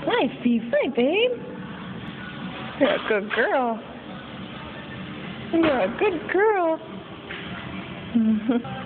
Hi, Phi Phi, babe. You're a good girl. You're a good girl.